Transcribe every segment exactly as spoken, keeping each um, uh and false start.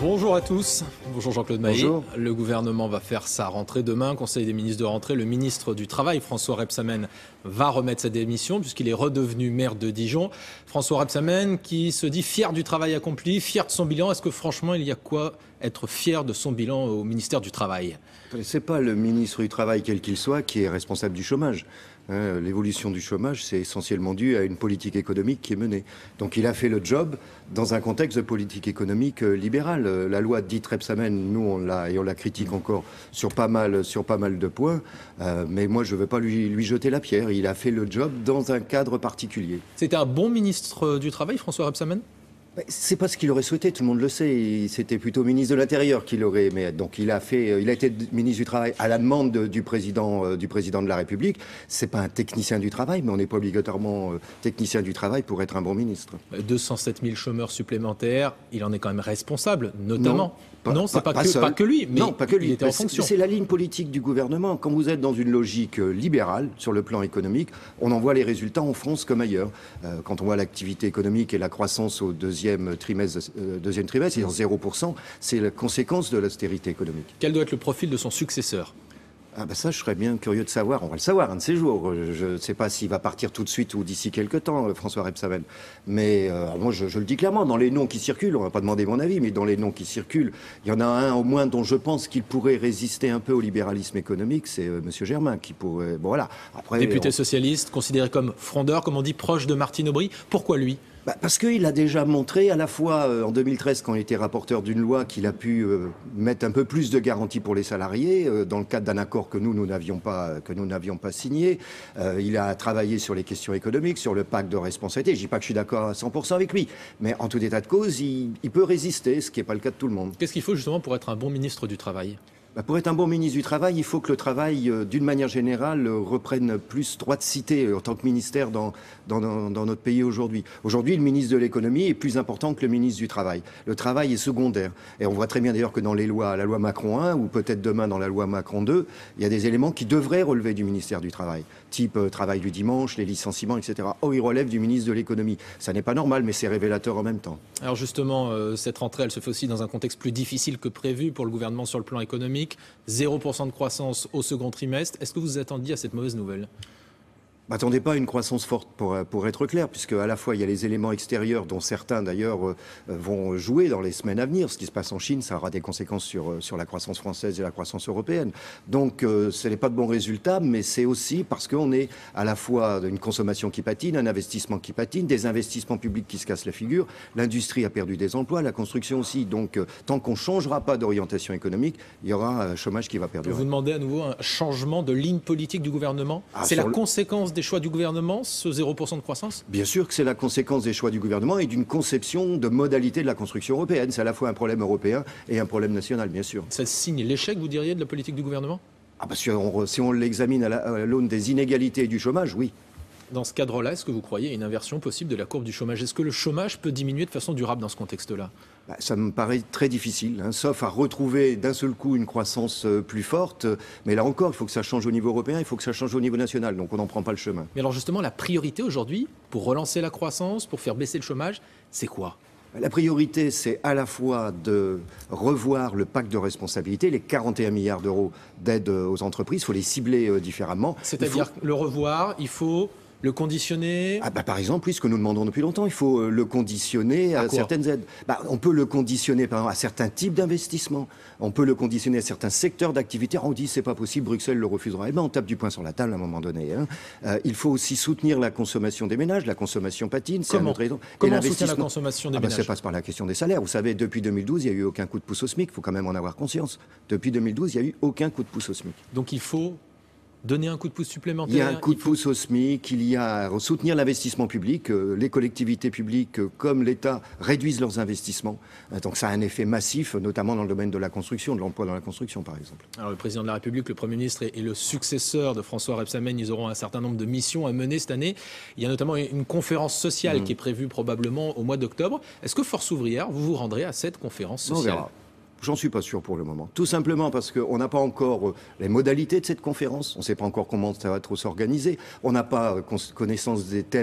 Bonjour à tous, bonjour Jean-Claude Maé. Bonjour. Le gouvernement va faire sa rentrée demain, Conseil des ministres de rentrée. Le ministre du Travail, François Rebsamen, va remettre sa démission puisqu'il est redevenu maire de Dijon. François Rebsamen qui se dit fier du travail accompli, fier de son bilan. Est-ce que franchement il y a quoi être fier de son bilan au ministère du Travail? C'est pas le ministre du Travail, quel qu'il soit, qui est responsable du chômage. Hein, l'évolution du chômage, c'est essentiellement dû à une politique économique qui est menée. Donc il a fait le job dans un contexte de politique économique euh, libérale. Euh, la loi dite Rebsamen, nous on l'a et on la critique encore sur pas mal, sur pas mal de points. Euh, mais moi je ne veux pas lui, lui jeter la pierre. Il a fait le job dans un cadre particulier. C'était un bon ministre du Travail, François Rebsamen? C'est pas ce qu'il aurait souhaité, tout le monde le sait. C'était plutôt ministre de l'Intérieur qu'il aurait aimé être. Donc il a fait, il a été ministre du Travail à la demande de, du président, du président de la République. C'est pas un technicien du travail, mais on n'est pas obligatoirement technicien du travail pour être un bon ministre. deux cent sept mille chômeurs supplémentaires, il en est quand même responsable, notamment. Non. Pas, non, c'est pas, pas, pas, pas, pas que lui, mais non, pas que lui. il était en fonction. C'est la ligne politique du gouvernement. Quand vous êtes dans une logique libérale sur le plan économique, on en voit les résultats en France comme ailleurs. Euh, quand on voit l'activité économique et la croissance au deuxième trimestre, euh, deuxième trimestre, c'est-à-dire zéro pour cent, c'est la conséquence de l'austérité économique. Quel doit être le profil de son successeur ? Ah ben ça, je serais bien curieux de savoir. On va le savoir un de ces jours. Je ne sais pas s'il va partir tout de suite ou d'ici quelques temps, François Rebsamen. Mais euh, moi, je, je le dis clairement, dans les noms qui circulent, on ne va pas demander mon avis, mais dans les noms qui circulent, il y en a un au moins dont je pense qu'il pourrait résister un peu au libéralisme économique, c'est euh, M. Germain, qui pourrait... Bon, voilà. Après, Député on... socialiste, considéré comme frondeur, comme on dit, proche de Martine Aubry. Pourquoi lui ? Bah parce qu'il a déjà montré, à la fois euh, en deux mille treize, quand il était rapporteur d'une loi, qu'il a pu euh, mettre un peu plus de garanties pour les salariés, euh, dans le cadre d'un accord que nous, nous n'avions pas, que nous n'avions pas signé. Euh, il a travaillé sur les questions économiques, sur le pacte de responsabilité. Je ne dis pas que je suis d'accord à cent pour cent avec lui, mais en tout état de cause, il, il peut résister, ce qui n'est pas le cas de tout le monde. Qu'est-ce qu'il faut justement pour être un bon ministre du Travail ? Bah pour être un bon ministre du Travail, il faut que le travail, euh, d'une manière générale, euh, reprenne plus droit de cité euh, en tant que ministère dans, dans, dans, dans notre pays aujourd'hui. Aujourd'hui, le ministre de l'économie est plus important que le ministre du Travail. Le travail est secondaire. Et on voit très bien d'ailleurs que dans les lois, la loi Macron un, ou peut-être demain dans la loi Macron deux, il y a des éléments qui devraient relever du ministère du Travail. Type euh, travail du dimanche, les licenciements, et cetera. Oh, il relève du ministre de l'économie. Ça n'est pas normal, mais c'est révélateur en même temps. Alors justement, euh, cette rentrée, elle se fait aussi dans un contexte plus difficile que prévu pour le gouvernement sur le plan économique. zéro pour cent de croissance au second trimestre. Est-ce que vous vous attendiez à cette mauvaise nouvelle ? M'attendez pas à une croissance forte pour, pour être clair, puisque à la fois il y a les éléments extérieurs dont certains d'ailleurs euh, vont jouer dans les semaines à venir. Ce qui se passe en Chine, ça aura des conséquences sur, sur la croissance française et la croissance européenne. Donc euh, ce n'est pas de bons résultats, mais c'est aussi parce qu'on est à la fois une consommation qui patine, un investissement qui patine, des investissements publics qui se cassent la figure. L'industrie a perdu des emplois, la construction aussi. Donc euh, tant qu'on ne changera pas d'orientation économique, il y aura un chômage qui va perdurer. Vous demandez à nouveau un changement de ligne politique du gouvernement ? Ah, c'est la le... conséquence des choix du gouvernement, ce zéro pour cent de croissance ? Bien sûr que c'est la conséquence des choix du gouvernement et d'une conception de modalité de la construction européenne. C'est à la fois un problème européen et un problème national, bien sûr. Ça signe l'échec, vous diriez, de la politique du gouvernement ? Ah parce que on, si on l'examine à l'aune des inégalités et du chômage, oui. Dans ce cadre-là, est-ce que vous croyez à une inversion possible de la courbe du chômage ? Est-ce que le chômage peut diminuer de façon durable dans ce contexte-là ? Bah, ça me paraît très difficile, hein, sauf à retrouver d'un seul coup une croissance euh, plus forte. Mais là encore, il faut que ça change au niveau européen, il faut que ça change au niveau national. Donc on n'en prend pas le chemin. Mais alors justement, la priorité aujourd'hui, pour relancer la croissance, pour faire baisser le chômage, c'est quoi ? La priorité, c'est à la fois de revoir le pacte de responsabilité, les quarante et un milliards d'euros d'aide aux entreprises, il faut les cibler euh, différemment. C'est-à-dire faut... le revoir, il faut... le conditionner ? Ah bah par exemple, oui, ce que nous demandons depuis longtemps, il faut euh, le conditionner à, à certaines aides. Bah, on peut le conditionner par exemple, à certains types d'investissements. On peut le conditionner à certains secteurs d'activité. On dit c'est pas possible, Bruxelles le refusera. Eh ben, on tape du poing sur la table à un moment donné. Hein. Euh, il faut aussi soutenir la consommation des ménages. La consommation patine. C'est Comment, un autre raison. Comment soutenir la consommation des ah bah, ménages ? Ça passe par la question des salaires. Vous savez, depuis deux mille douze, il n'y a eu aucun coup de pouce au SMIC. Il faut quand même en avoir conscience. Depuis deux mille douze, il n'y a eu aucun coup de pouce au SMIC. Donc il faut donner un coup de pouce supplémentaire. Il y a un coup de faut... pouce au SMIC, il y a à soutenir l'investissement public. Euh, les collectivités publiques, euh, comme l'État, réduisent leurs investissements. Euh, donc ça a un effet massif, notamment dans le domaine de la construction, de l'emploi dans la construction, par exemple. Alors le président de la République, le Premier ministre et, et le successeur de François Rebsamen, ils auront un certain nombre de missions à mener cette année. Il y a notamment une conférence sociale mmh. qui est prévue probablement au mois d'octobre. Est-ce que Force ouvrière, vous vous rendrez à cette conférence sociale ? On verra. J'en suis pas sûr pour le moment. Tout simplement parce qu'on n'a pas encore les modalités de cette conférence. On ne sait pas encore comment ça va trop s'organiser. On n'a pas connaissance des thèmes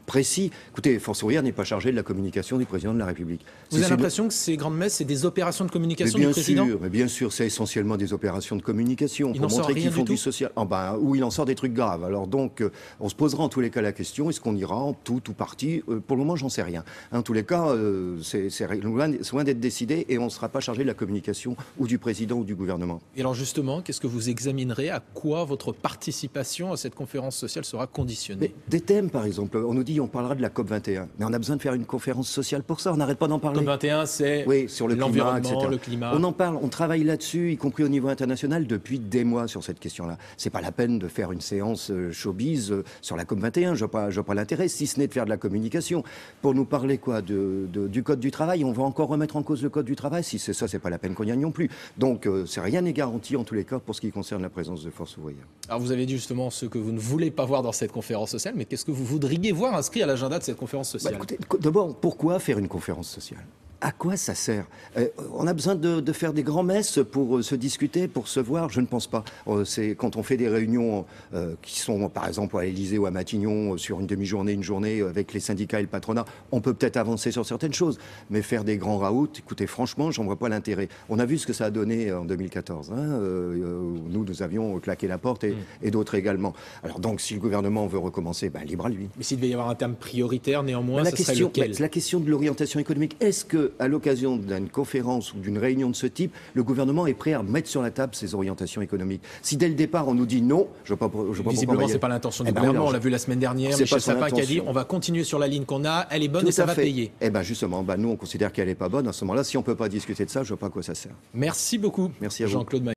précis. Écoutez, Force ouvrière n'est pas chargée de la communication du président de la République. Vous avez l'impression que ces grandes messes, c'est des opérations de communication du président ? Sûr, mais bien sûr, c'est essentiellement des opérations de communication il pour montrer qu'ils font du, du social. Ah ben, ou il en sort des trucs graves. Alors donc, euh, on se posera en tous les cas la question, est-ce qu'on ira en tout ou partie euh, Pour le moment, j'en sais rien. En tous les cas, euh, c'est loin, loin d'être décidé et on ne sera pas chargé de la communication ou du président ou du gouvernement. Et alors justement, qu'est-ce que vous examinerez ? À quoi votre participation à cette conférence sociale sera conditionnée ? Mais des thèmes, par exemple. On nous dit on parlera de la COP vingt et un. Mais on a besoin de faire une conférence sociale pour ça. On n'arrête pas d'en parler. COP vingt et un, c'est oui, sur le l'environnement, climat, et cetera. le climat. On en parle, on travaille là-dessus, y compris au niveau international, depuis des mois sur cette question-là. C'est pas la peine de faire une séance euh, showbiz euh, sur la COP vingt et un. Je vois pas, je vois pas l'intérêt, si ce n'est de faire de la communication. Pour nous parler quoi de, de, du code du travail, on va encore remettre en cause le code du travail. Si c'est ça, c'est pas la peine qu'on y aille non plus. Donc, euh, c'est rien n'est garanti en tous les cas pour ce qui concerne la présence de Force ouvrière. Alors, vous avez dit justement ce que vous ne voulez pas voir dans cette conférence sociale, mais qu'est-ce que vous voudriez voir inscrit à l'agenda de cette conférence sociale ? Bah, écoutez, d'abord, pourquoi faire une conférence sociale ? À quoi ça sert ? euh, On a besoin de, de faire des grands-messes pour euh, se discuter, pour se voir ? Je ne pense pas. Euh, c'est quand on fait des réunions euh, qui sont, par exemple, à l'Élysée ou à Matignon, euh, sur une demi-journée, une journée, euh, avec les syndicats et le patronat, on peut peut-être avancer sur certaines choses. Mais faire des grands raouts, écoutez, franchement, j'en vois pas l'intérêt. On a vu ce que ça a donné en deux mille quatorze. Hein, euh, nous, nous avions claqué la porte et, mmh. et d'autres également. Alors donc, si le gouvernement veut recommencer, ben, libre à lui. Mais s'il devait y avoir un terme prioritaire, néanmoins, ben, la ce question, serait lequel ? ben, la question de l'orientation économique. Est-ce que à l'occasion d'une conférence ou d'une réunion de ce type, le gouvernement est prêt à mettre sur la table ses orientations économiques ? Si dès le départ on nous dit non, je ne vois pas, je vois pas visiblement c'est pas l'intention du eh ben, gouvernement. On l'a vu la semaine dernière, Michel Sapin qui a dit on va continuer sur la ligne qu'on a, elle est bonne Tout et ça va fait. payer. Eh ben justement, ben, nous on considère qu'elle n'est pas bonne. À ce moment-là, si on ne peut pas discuter de ça, je ne vois pas à quoi ça sert. Merci beaucoup, Merci à vous. Jean-Claude Maillet.